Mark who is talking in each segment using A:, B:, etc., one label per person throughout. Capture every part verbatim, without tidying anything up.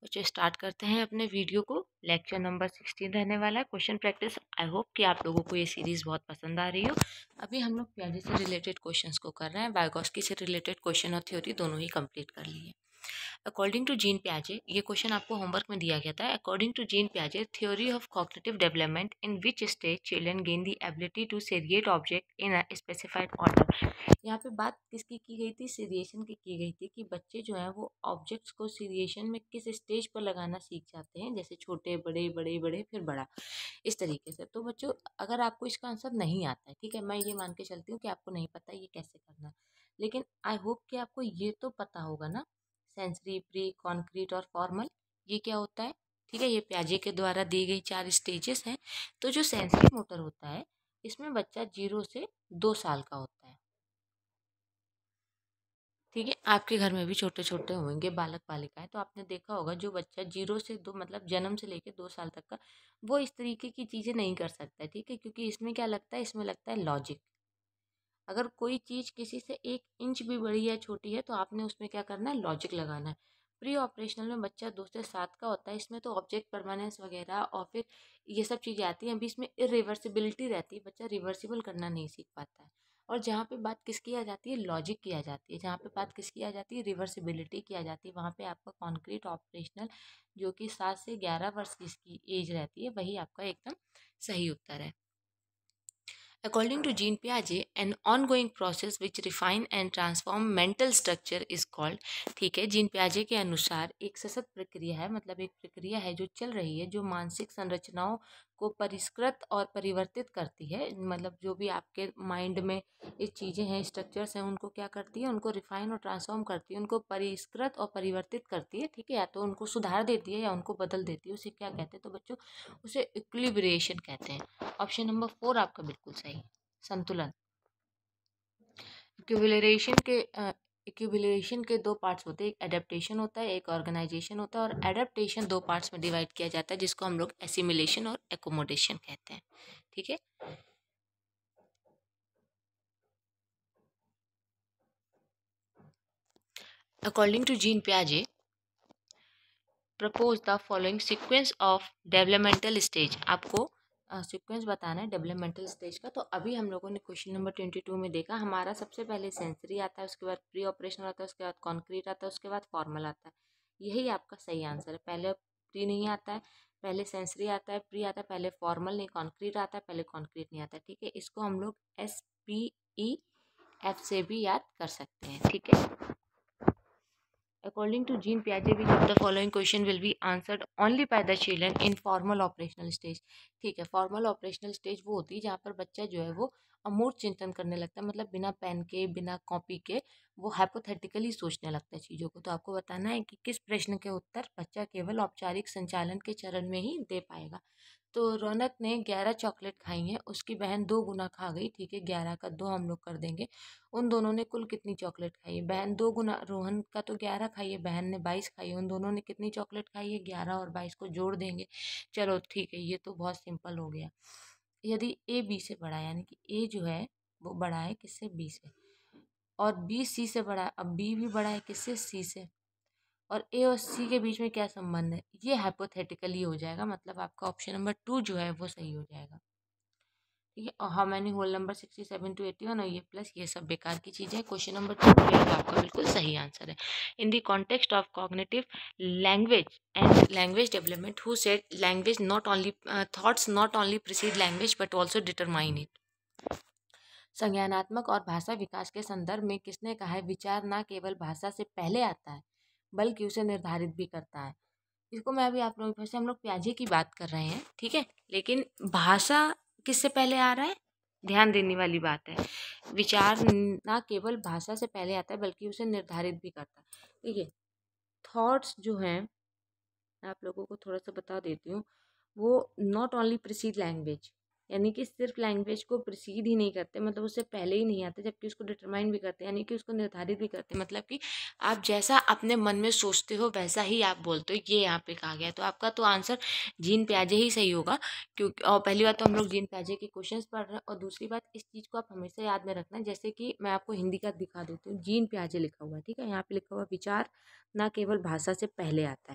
A: बच्चों स्टार्ट करते हैं अपने वीडियो को। लेक्चर नंबर सिक्सटीन रहने वाला है क्वेश्चन प्रैक्टिस। आई होप कि आप लोगों को ये सीरीज़ बहुत पसंद आ रही हो। अभी हम लोग प्याजे से रिलेटेड क्वेश्चंस को कर रहे हैं। वाइगोस्की से रिलेटेड क्वेश्चन और थ्योरी दोनों ही कंप्लीट कर लिए। अकॉर्डिंग टू जीन प्याजे, ये क्वेश्चन आपको होमवर्क में दिया गया था। अकॉर्डिंग टू जीन प्याजे, theory of cognitive development in which stage children gain the ability to seriate object in a specified order. यहाँ पे बात किसकी की गई थी? सीरिएशन की की गई थी कि बच्चे जो हैं वो ऑब्जेक्ट्स को सीरिएशन में किस स्टेज पर लगाना सीख जाते हैं, जैसे छोटे बड़े बड़े बड़े फिर बड़ा, इस तरीके से। तो बच्चों अगर आपको इसका आंसर नहीं आता है, ठीक है, मैं ये मान के चलती हूँ कि आपको नहीं पता ये कैसे करना है, लेकिन आई होप कि आपको ये तो पता होगा ना, सेंसरी, प्री, कॉन्क्रीट और फॉर्मल, ये क्या होता है। ठीक है, ये प्याजे के द्वारा दी गई चार स्टेजेस हैं। तो जो सेंसरी मोटर होता है, इसमें बच्चा जीरो से दो साल का होता है। ठीक है, आपके घर में भी छोटे छोटे होंगे बालक बालिकाएं, तो आपने देखा होगा जो बच्चा जीरो से दो मतलब जन्म से लेकर दो साल तक का, वो इस तरीके की चीज़ें नहीं कर सकता है। ठीक है, क्योंकि इसमें क्या लगता है, इसमें लगता है लॉजिक। अगर कोई चीज़ किसी से एक इंच भी बड़ी या छोटी है तो आपने उसमें क्या करना है, लॉजिक लगाना है। प्री ऑपरेशनल में बच्चा दो से सात का होता है, इसमें तो ऑब्जेक्ट परमानेंस वगैरह और फिर ये सब चीज़ें आती हैं। अभी इसमें इरिवर्सिबिलिटी रहती है, बच्चा रिवर्सिबल करना नहीं सीख पाता है। और जहाँ पे बात किसकी आ जाती है, लॉजिक की आ जाती है। जहाँ पे बात किसकी आ जाती है, रिवर्सिबिलिटी की आ जाती है, वहाँ पे आपका कॉन्क्रीट ऑपरेशनल जो कि सात से ग्यारह वर्ष की इसकी एज रहती है, वही आपका एकदम सही उत्तर है। According to Jean Piaget, an ongoing process which refine and transform mental structure is called। ठीक है, जीन पियाजे के अनुसार एक सतत प्रक्रिया है, मतलब एक प्रक्रिया है जो चल रही है, जो मानसिक संरचनाओं को परिष्कृत और परिवर्तित करती है। मतलब जो भी आपके माइंड में ये चीज़ें हैं, स्ट्रक्चर्स हैं, उनको क्या करती है, उनको रिफाइन और ट्रांसफॉर्म करती है, उनको परिष्कृत और परिवर्तित करती है। ठीक है, या तो उनको सुधार देती है या उनको बदल देती है। उसे क्या कहते हैं, तो बच्चों उसे इक्विलिब्रेशन कहते हैं। ऑप्शन नंबर फोर आपका बिल्कुल सही, संतुलन। इक्विलिब्रेशन के इक्विलिब्रेशन के दो पार्ट्स होते हैं, एक एडेप्टेशन होता है, एक ऑर्गेनाइजेशन होता है। और एडेप्टेशन दो पार्ट्स में डिवाइड किया जाता है, जिसको हम लोग एसिमिलेशन और एकोमोडेशन कहते हैं। ठीक है, अकॉर्डिंग टू जीन पियाजे propose the following sequence of developmental stage. आपको सीक्वेंस बताना है डेवलपमेंटल स्टेज का। तो अभी हम लोगों ने क्वेश्चन नंबर ट्वेंटी टू में देखा, हमारा सबसे पहले सेंसरी आता है, उसके बाद प्री ऑपरेशनल आता है, उसके बाद कॉन्क्रीट आता है, उसके बाद फॉर्मल आता है। यही आपका सही आंसर है। पहले प्री नहीं आता है, पहले सेंसरी आता है, प्री आता है, पहले फॉर्मल नहीं कॉन्क्रीट आता है, पहले कॉन्क्रीट नहीं आता है। ठीक है, इसको हम लोग एस पी ई एफ से भी याद कर सकते हैं। ठीक है, According to Jean Piaget, which of the following question will be answered only by the children in formal operational stage। ठीक है, फॉर्मल ऑपरेशनल स्टेज वो होती है जहाँ पर बच्चा जो है वो अमूर्त चिंतन करने लगता है, मतलब बिना पेन के बिना कॉपी के वो हाइपोथेटिकली सोचने लगता है चीज़ों को। तो आपको बताना है कि किस प्रश्न के उत्तर बच्चा केवल औपचारिक संचालन के चरण में ही दे पाएगा। तो रौनक ने ग्यारह चॉकलेट खाई हैं, उसकी बहन दो गुना खा गई। ठीक है, ग्यारह का दो हम लोग कर देंगे। उन दोनों ने कुल कितनी चॉकलेट खाई है? बहन दो गुना, रोहन का तो ग्यारह खाई है, बहन ने बाईस खाई है, उन दोनों ने कितनी चॉकलेट खाई है? ग्यारह और बाईस को जोड़ देंगे। चलो ठीक है, ये तो बहुत सिंपल हो गया। यदि ए बी से बड़ा है, यानी कि ए जो है वो बड़ा है किससे? बी से। और बी सी से बड़ा है, अब बी भी बड़ा है किससे? सी से। और ए और सी के बीच में क्या संबंध है? ये हाइपोथेटिकली हो जाएगा, मतलब आपका ऑप्शन नंबर टू जो है वो सही हो जाएगा। ठीक है, और how many whole number sixty seven to eighty one, और ये प्लस ये सब बेकार की चीज़ें हैं। क्वेश्चन नंबर टू जो है आपका बिल्कुल सही आंसर है। In the context of cognitive language and language development, who said language not only thoughts not only precede language but also determine it. संज्ञानात्मक और भाषा विकास के संदर्भ में किसने कहा है, विचार न केवल भाषा से पहले आता है बल्कि उसे निर्धारित भी करता है। इसको मैं अभी आप लोगों से, हम लोग प्याजे की बात कर रहे हैं, ठीक है, लेकिन भाषा किससे पहले आ रहा है? ध्यान देने वाली बात है। विचार ना केवल भाषा से पहले आता है बल्कि उसे निर्धारित भी करता है। ठीक है, थॉट्स जो हैं, मैं आप लोगों को थोड़ा सा बता देती हूँ, वो नॉट ओनली प्रिसीड लैंग्वेज, यानी कि सिर्फ लैंग्वेज को प्रिसीड ही नहीं करते, मतलब उससे पहले ही नहीं आते, जबकि उसको डिटरमाइन भी करते हैं, यानी कि उसको निर्धारित भी करते हैं। मतलब कि आप जैसा अपने मन में सोचते हो वैसा ही आप बोलते हो, ये यहाँ पे कहा गया। तो आपका तो आंसर जीन प्याजे ही सही होगा, क्योंकि और पहली बात तो हम लोग जीन प्याजे के क्वेश्चन पढ़ रहे हैं, और दूसरी बात इस चीज़ को आप हमेशा याद में रखना। जैसे कि मैं आपको हिंदी का दिखा देती हूँ, जीन प्याजे लिखा हुआ है, ठीक है, यहाँ पे लिखा हुआ विचार ना केवल भाषा से पहले आता है।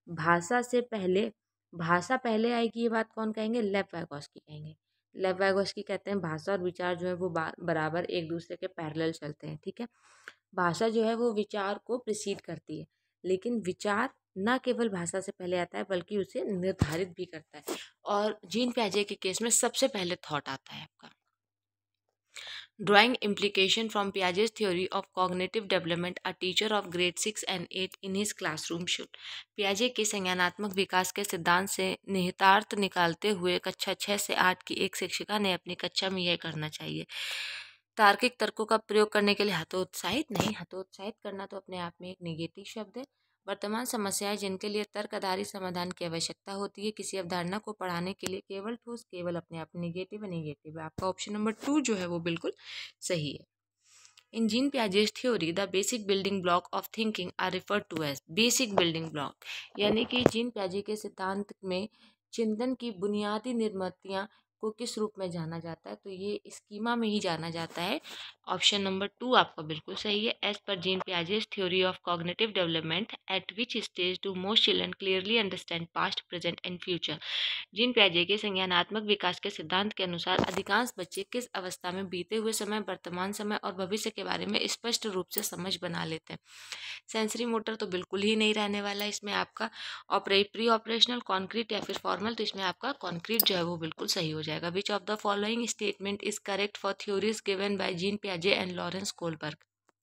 A: भाषा से पहले भाषा पहले आएगी, ये बात कौन कहेंगे? लेव वाइगोस्की कहेंगे। लेव वाइगोस्की कहते हैं भाषा और विचार जो है वो बराबर एक दूसरे के पैरेलल चलते हैं, ठीक है। भाषा जो है वो विचार को प्रीसीड करती है, लेकिन विचार न केवल भाषा से पहले आता है बल्कि उसे निर्धारित भी करता है। और जीन पियाजे के केस में सबसे पहले थॉट आता है आपका। Drawing implication from Piaget's theory of cognitive development, a teacher of grade six and eight in his classroom should. पियाजे के संज्ञानात्मक विकास के सिद्धांत से निहितार्थ निकालते हुए कक्षा छः से आठ की एक शिक्षिका ने अपनी कक्षा में यह करना चाहिए। तार्किक तर्कों का प्रयोग करने के लिए हतोत्साहित नहीं, हतोत्साहित करना तो अपने आप में एक नेगेटिव शब्द है। वर्तमान समस्याएं जिनके लिए तर्क आधारित समाधान की आवश्यकता होती है, किसी अवधारणा को पढ़ाने के लिए केवल ठोस, केवल अपने आप नेगेटिव है, नेगेटिव है। आपका ऑप्शन नंबर टू जो है वो बिल्कुल सही है। In Jean Piaget's theory the basic building block of thinking are referred to as basic building block, यानी कि जीन पियाजे के सिद्धांत में चिंतन की बुनियादी निर्मितियाँ को किस रूप में जाना जाता है? तो ये स्कीमा में ही जाना जाता है। ऑप्शन नंबर टू आपका बिल्कुल सही है। As per Jean Piaget's theory of cognitive development at which stage do most children clearly understand past, present and future. Jean पियाजे के संज्ञानात्मक विकास के सिद्धांत के अनुसार अधिकांश बच्चे किस अवस्था में बीते हुए समय, वर्तमान समय और भविष्य के बारे में स्पष्ट रूप से समझ बना लेते हैं। सेंसरी मोटर तो बिल्कुल ही नहीं रहने वाला इसमें आपका। ऑपरे प्री ऑपरेशनल, कॉन्क्रीट या फिर फॉर्मल, तो इसमें आपका कॉन्क्रीट जो है वो बिल्कुल सही हो जाएगा। Which of the following statement is correct for theories given by Jean पियाजे एंड लॉरेंस कोलबर्ग।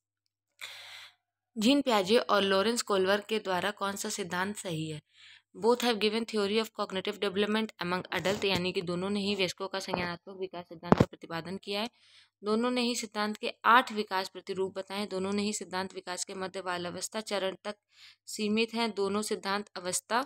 A: जीन पियाजे और लॉरेंस कोलबर्ग के द्वारा कौन सा सिद्धांत सही है? Both have given theory of cognitive development among adult, यानी कि दोनों ने ही वयस्कों का संज्ञानात्मक विकास सिद्धांत का प्रतिपादन किया है। दोनों ने ही सिद्धांत के आठ विकास प्रतिरूप बताए। दोनों ने ही सिद्धांत विकास के मध्य बाल्यावस्था चरण तक सीमित हैं। दोनों सिद्धांत अवस्था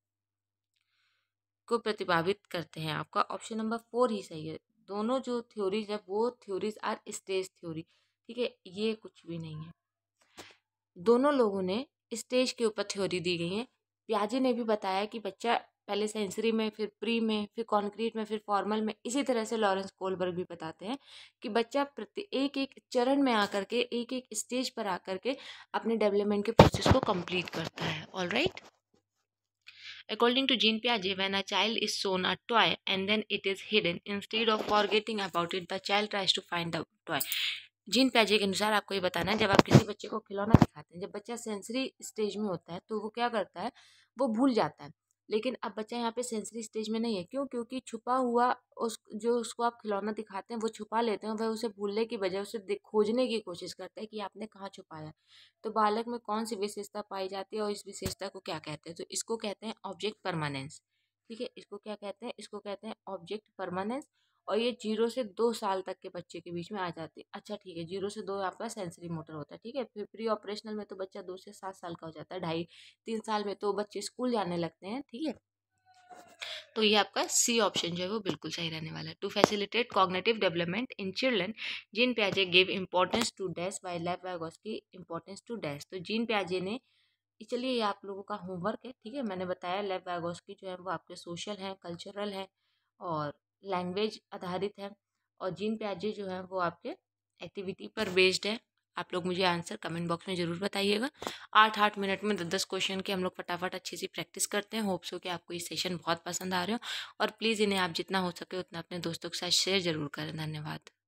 A: को प्रतिपादित करते हैं। आपका ऑप्शन नंबर फोर ही सही है। दोनों जो थ्योरीज है वो थ्योरीज आर स्टेज थ्योरी, ठीक है, ये कुछ भी नहीं है। दोनों लोगों ने स्टेज के ऊपर थ्योरी दी गई है। पियाजे ने भी बताया कि बच्चा पहले सेंसरी में, फिर प्री में, फिर कॉन्क्रीट में, फिर फॉर्मल में। इसी तरह से लॉरेंस कोलबर्ग भी बताते हैं कि बच्चा प्रति एक एक चरण में आकर के, एक एक स्टेज पर आकर के अपने डेवलपमेंट के प्रोसेस को कंप्लीट करता है। All right. According to Jean Piaget, when a child is shown a toy and then it is hidden, instead of forgetting about it, the child tries to find the toy. Jean पियाजे के अनुसार आपको ये बताना है, जब आप किसी बच्चे को खिलौना दिखाते हैं, जब बच्चा सेंसरी स्टेज में होता है तो वो क्या करता है, वो भूल जाता है। लेकिन अब बच्चा यहाँ पे सेंसरी स्टेज में नहीं है। क्यों? क्योंकि छुपा हुआ उस जो उसको आप खिलौना दिखाते हैं वो छुपा लेते हैं। वह उसे भूलने की बजाय उसे खोजने की कोशिश करता है कि आपने कहाँ छुपाया। तो बालक में कौन सी विशेषता पाई जाती है और इस विशेषता को क्या कहते हैं? तो इसको कहते हैं ऑब्जेक्ट परमानेंस, ठीक है। इसको क्या कहते हैं? इसको कहते हैं ऑब्जेक्ट परमानेंस। और ये जीरो से दो साल तक के बच्चे के बीच में आ जाती है। अच्छा ठीक है, जीरो से दो आपका सेंसरी मोटर होता है, ठीक है। फिर प्री ऑपरेशनल में तो बच्चा दो से सात साल का हो जाता है। ढाई तीन साल में तो बच्चे स्कूल जाने लगते हैं, ठीक है। तो ये आपका सी ऑप्शन जो है वो बिल्कुल सही रहने वाला है। To facilitate cognitive development in children, Jean पियाजे give importance to dash by Lev Vygotsky importance to dash. तो जीन पियाजे ने, चलिए ये आप लोगों का होमवर्क है, ठीक है। मैंने बताया लेव वाइगोस्की जो है वो आपके सोशल हैं, कल्चरल हैं और लैंग्वेज आधारित है, और जीन पियाजे जो है वो आपके एक्टिविटी पर बेस्ड है। आप लोग मुझे आंसर कमेंट बॉक्स में ज़रूर बताइएगा। आठ आठ मिनट में दस दस क्वेश्चन की हम लोग फटाफट अच्छी सी प्रैक्टिस करते हैं। होप्स हो कि आपको ये सेशन बहुत पसंद आ रहे हो, और प्लीज़ इन्हें आप जितना हो सके उतना अपने दोस्तों के साथ शेयर ज़रूर करें। धन्यवाद।